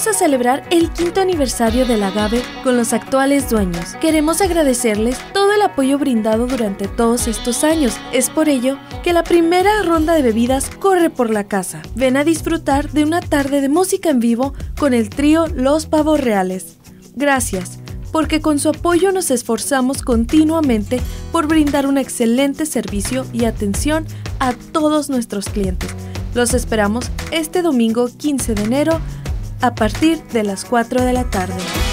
Vamos a celebrar el 5º aniversario del agave con los actuales dueños. Queremos agradecerles todo el apoyo brindado durante todos estos años. Es por ello que la primera ronda de bebidas corre por la casa. Ven a disfrutar de una tarde de música en vivo con el trío Los Pavos Reales. Gracias, porque con su apoyo nos esforzamos continuamente por brindar un excelente servicio y atención a todos nuestros clientes. Los esperamos este domingo 15 de enero a partir de las 4 de la tarde.